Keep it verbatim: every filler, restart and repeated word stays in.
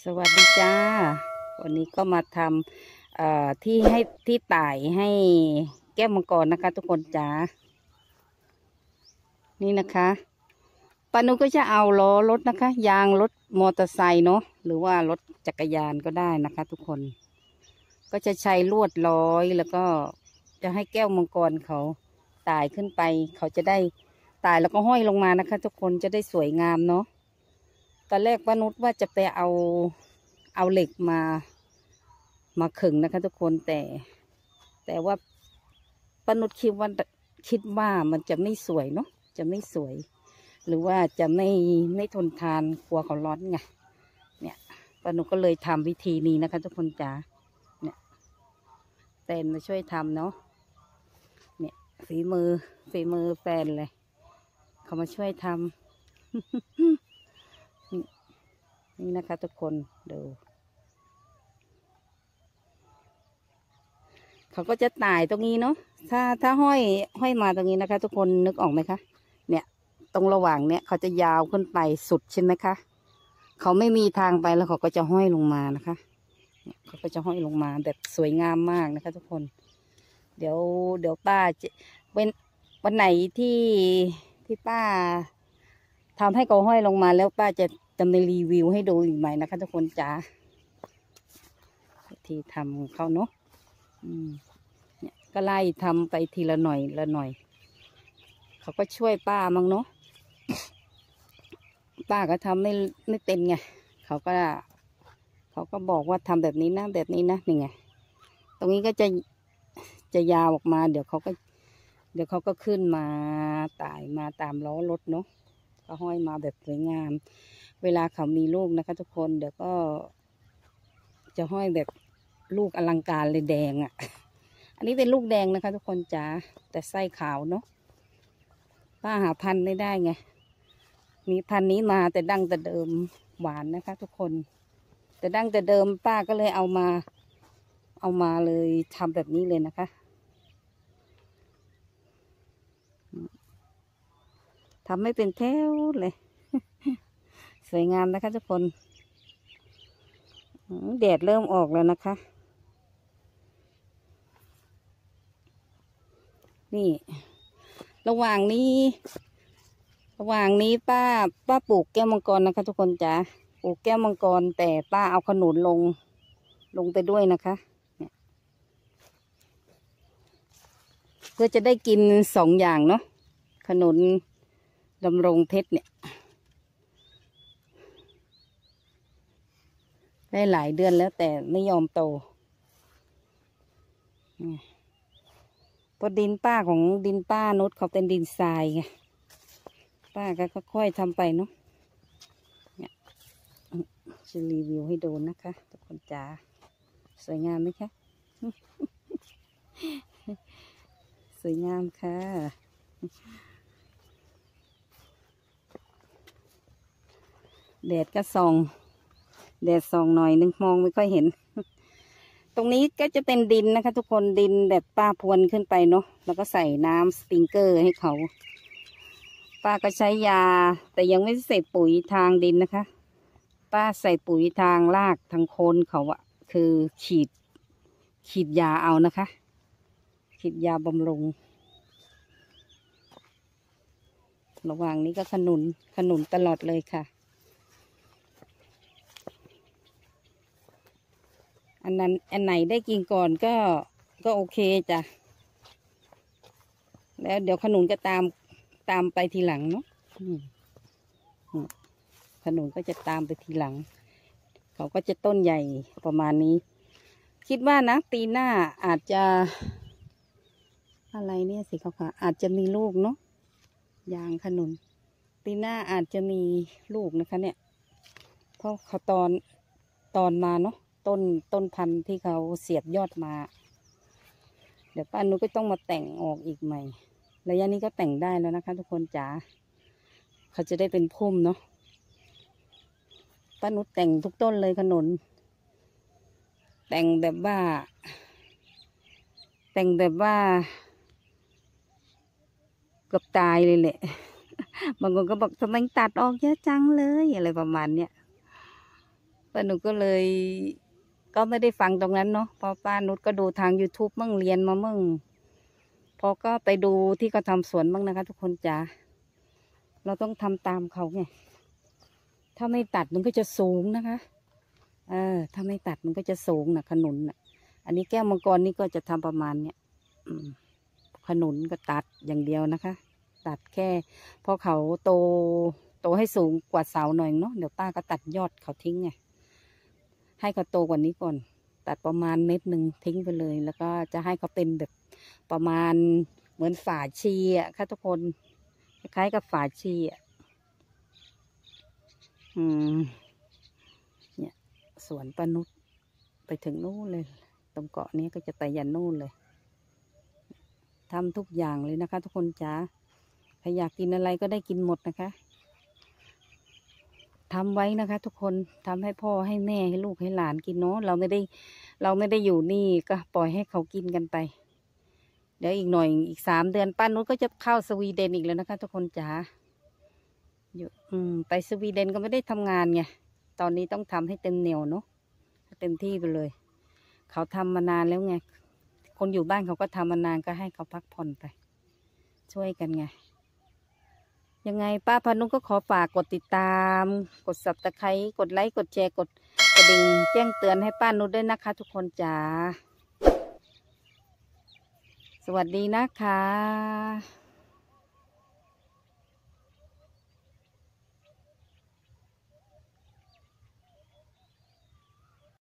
สวัสดีจ้าวันนี้ก็มาทำที่ให้ที่ต่ายให้แก้วมังกรนะคะทุกคนจ้านี่นะคะปานุก็จะเอาล้อรถนะคะยางรถมอเตอร์ไซค์เนาะหรือว่ารถจักรยานก็ได้นะคะทุกคนก็จะใช้ลวดร้อยแล้วก็จะให้แก้วมังกรเขาต่ายขึ้นไปเขาจะได้ต่ายแล้วก็ห้อยลงมานะคะทุกคนจะได้สวยงามเนาะตอนแรกป้านุชว่าจะไปเอาเอาเหล็กมามาขึงนะคะทุกคนแต่แต่ว่าป้านุชคิดว่าคิดว่ามันจะไม่สวยเนาะจะไม่สวยหรือว่าจะไม่ไม่ทนทานกลัวเขาร้อนไงเนี่ยป้านุชก็เลยทำวิธีนี้นะคะทุกคนจ๋าเนี่ยแฟนมาช่วยทำเนาะเนี่ยฝีมือฝีมือแฟนเลยเขามาช่วยทำ นี่นะคะทุกคนดูเขาก็จะต่ายตรงนี้เนาะถ้าถ้าห้อยห้อยมาตรงนี้นะคะทุกคนนึกออกไหมคะเนี่ยตรงระหว่างเนี้ยเขาจะยาวขึ้นไปสุดใช่ไหมคะเขาไม่มีทางไปแล้วเขาก็จะห้อยลงมานะคะเนี่ยเขาก็จะห้อยลงมาแบบสวยงามมากนะคะทุกคนเดี๋ยวเดี๋ยวป้าจะเป็นวันไหนที่ที่ป้าทำให้เขาห้อยลงมาแล้วป้าจะจะในรีวิวให้ดูอีกไหมนะคะทุกคนจ้าที่ทำเขาเนาะเนี่ยก็ไล่ทำไปทีละหน่อยละหน่อยเขาก็ช่วยป้ามั้งเนาะป้าก็ทำไม่ไม่เป็นไงเขาก็เขาก็บอกว่าทำแบบนี้นะแบบนี้นะนี่ไงตรงนี้ก็จะจะยาวออกมาเดี๋ยวเขาก็เดี๋ยวเขาก็ขึ้นมาต่ายมาตามล้อรถเนาะก็ห้อยมาแบบสวยงามเวลาเขามีลูกนะคะทุกคนเดี๋ยวก็จะห้อยแบบลูกอลังการเลยแดงอ่ะอันนี้เป็นลูกแดงนะคะทุกคนจ๋าแต่ไส้ขาวเนาะป้าหาพันธุ์ไม่ได้ไงมีพันธุ์นี้มาแต่ดั้งแต่เดิมหวานนะคะทุกคนแต่ดั้งแต่เดิมป้าก็เลยเอามาเอามาเลยทำแบบนี้เลยนะคะทำไม่เป็นแถวเลยสวยงามนะคะทุกคนแดดเริ่มออกแล้วนะคะนี่ระหว่างนี้ระหว่างนี้ป้าป้าปลูกแก้วมังกรนะคะทุกคนจ๋าปลูกแก้วมังกรแต่ป้าเอาขนุนลงลงไปด้วยนะคะเนี่ยเพื่อจะได้กินสองอย่างเนาะขนุนดำรงเพชรเนี่ยได้หลายเดือนแล้วแต่ไม่ยอมโตเพราะดินป้าของดินป้านุชเขาเป็นดินทรายไงป้าก็ค่อยๆทำไปเนาะเนี่ยจะรีวิวให้ดูนะคะทุกคนจ๋าสวยงามไหมคะ สวยงามค่ะแดดก็ส่องแดดส่องหน่อยนึงมองไม่ค่อยเห็น ตรงนี้ก็จะเป็นดินนะคะทุกคนดินแบบป้าพรวนขึ้นไปเนาะแล้วก็ใส่น้ำสปริงเกอร์ให้เขาป้าก็ใช้ยาแต่ยังไม่ใส่ปุ๋ยทางดินนะคะป้าใส่ปุ๋ยทางรากทางโคนเขาอะคือฉีดฉีดยาเอานะคะฉีดยาบำรุงระหว่างนี้ก็ขนุนขนุนตลอดเลยค่ะอันนั้นอันไหนได้กินก่อนก็ก็โอเคจ้ะแล้วเดี๋ยวขนุนก็ตามตามไปทีหลังเนาะขนุนก็จะตามไปทีหลังเขาก็จะต้นใหญ่ประมาณนี้คิดว่านะปีหน้าอาจจะอะไรเนี่ยสิเขาค่ะอาจจะมีลูกเนาะยางขนุนปีหน้าอาจจะมีลูกนะคะเนี่ยเพราะเขาตอนตอนมาเนาะต้นต้นพันธุ์ที่เขาเสียบยอดมาเดี๋ยวป้านุก็ต้องมาแต่งออกอีกใหม่ระยะนี้ก็แต่งได้แล้วนะคะทุกคนจ๋าเขาจะได้เป็นพุ่มเนาะป้านุแต่งทุกต้นเลยขนุนแต่งแบบว่าแต่งแบบว่าเกือบตายเลยแหละ บางคนก็บอกทำไมตัดออกเยอะจังเลยอะไรประมาณเนี้ยป้านุชก็เลย ก็ไม่ได้ฟังตรงนั้นเนาะเพราะป้านุชก็ดูทาง YouTube มั่งเรียนมามั่งพอก็ไปดูที่เขาทำสวนบ้างนะคะ ทุกคนจ๋าเราต้องทำตามเขาไงถ้าไม่ตัดมันก็จะสูงนะคะเออถ้าไม่ตัดมันก็จะสูงนะขนุนน่ะอันนี้แก้วมังกรนี่ก็จะทำประมาณเนี้ยอืมขนุนก็ตัดอย่างเดียวนะคะ ตัดแค่พอเขาโตโตให้สูงกว่าเสาหน่อยเนาะเดี๋ยวป้าก็ตัดยอดเขาทิ้งไงให้เขาโตกว่านี้ก่อน ตัดประมาณเม็ดหนึ่งทิ้งไปเลย แล้วก็จะให้เขาเป็นแบบประมาณเหมือนฝาชีอ่ะค่ะทุกคนคล้ายๆกับฝาชีอ่ะอืมเนี่ยสวนป้านุชไปถึงนู่นเลย ตรงเกาะนี้ก็จะไปยันนู่นเลยทำทุกอย่างเลยนะคะ ทุกคนจ๋าใครอยากกินอะไรก็ได้กินหมดนะคะทำไว้นะคะ ทุกคนทำให้พ่อให้แม่ให้ลูกให้หลานกินเนาะเราไม่ได้เราไม่ได้อยู่นี่ก็ปล่อยให้เขากินกันไปเดี๋ยวอีกหน่อยอีกสามเดือนป้านุชก็จะเข้าสวีเดนอีกแล้วนะคะ ทุกคนจ๋าอยู่อืมไปสวีเดนก็ไม่ได้ทำงานไงตอนนี้ต้องทำให้เต็มเหนียวเนาะเต็มที่ไปเลยเขาทำมานานแล้วไงคนอยู่บ้านเขาก็ทำมานานก็ให้เขาพักผ่อนไปช่วยกันไงยังไงป้าพานุก็ขอฝากกดติดตามกด ซับสไครบ์ กดไลค์กดแชร์กดกระดิ่งแจ้งเตือนให้ป้านุชด้วยนะคะ ทุกคนจ๋าสวัสดีนะคะ